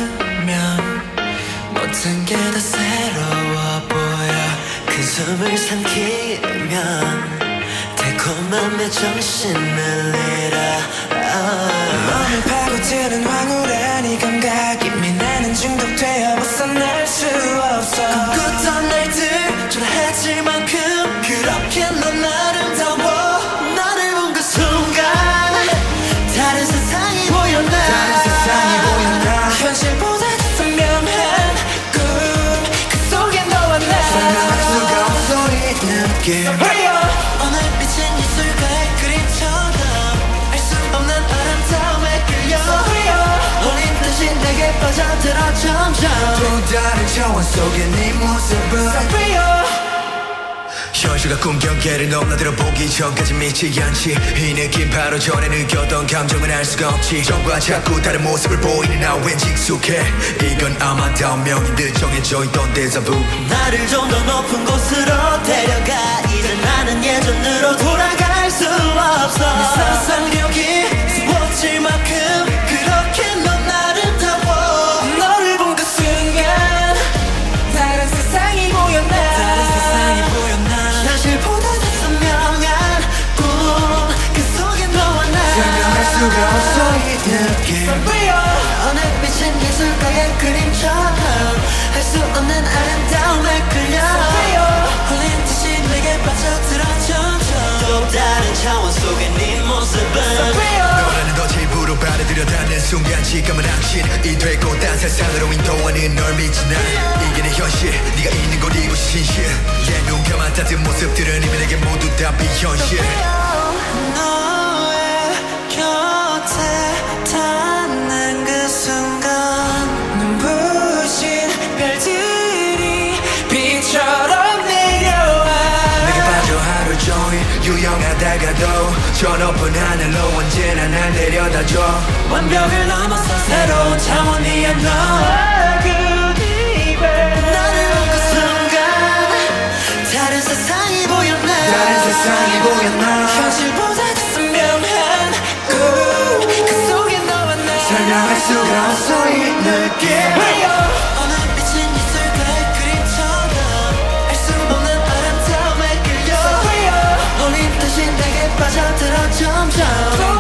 웃으면 모든 게 다 새로워 보여. 그 숨을 삼키면 달콤함에 정신을 잃어. 맘을 파고드는 황홀한 이 감각 이미 나는 중독되어 벗어날 수 없어. 꿈꾸던 날들 초라해질 만큼 그렇게 넌 아름다워. 너를 본 그 순간 다른 세상이 보였나. 다른 세상이 보였나. 현실보다 더 선명한 꿈 그 속에 너와 나. 설명할 수가 없어 이 느낌. 오늘 비친 예술가의 그림처럼 알 수 없는 아름다움에 끌려. 홀린 듯이 내게 빠져들어 점점. 또 다른 차원 속에 네 모습은 현실과 꿈 경계를 넘나들어 보기 전까지 믿지 않지. 이 느낌 바로 전에 느꼈던 감정은 알 수가 없지. 전과 자꾸 다른 모습을 보이니 나 왠지 익숙해. 이건 아마 다 운명인 듯 정해져 있던 데자부. 나를 좀 더 높은 곳으로 데려가. 이제 나는 예전으로 돌아갈 수 없어. 내 상상력이 수없을 만큼 그렇게 넌 아름다워. 너를 본 그 순간 다른 세상이 보였나. 다른 세상이 보였나. 현실보다 더 선명한 꿈 그 속에 너와 나. 설명할 수가 없어 이 느낌. 오늘 비친 예술가의 그림처럼 할 수 없는 아름다움에 끌려. 홀린 듯이 내게 빠져들어 점점. 또 다른 차원 속에 네 모습은 너라는 것 일부러 받아들여 닿는 순간 지금은 확신이 되고 딴 세상으로 인도하는 널 믿지 난. 이게 내 현실 네가 있는 곳 이곳이 진실. 얘눈 감았다든 모습들은 이미 내게 모두 다 비현실. 너의 곁에 닿는 그 순간 눈부신 별들이 비처럼 내려와. 내게 빠져 하루 종일 유영하다가도 저 높은 하늘로 언제나 날 데려다줘. 완벽을 넘어서 새로운 차원이야 너. 나를 본 그 순간 다른 세상이 보였나. 다른 세상이 보였나. 현실보다 더 선명한 꿈 그 속에 너와 나. 설명할 수가 없어 이 느낌. 오늘 비친 예술가의 그림처럼 알 수 없는 아름다움에 끌려. 홀린 듯이 내게 빠져들어 점점.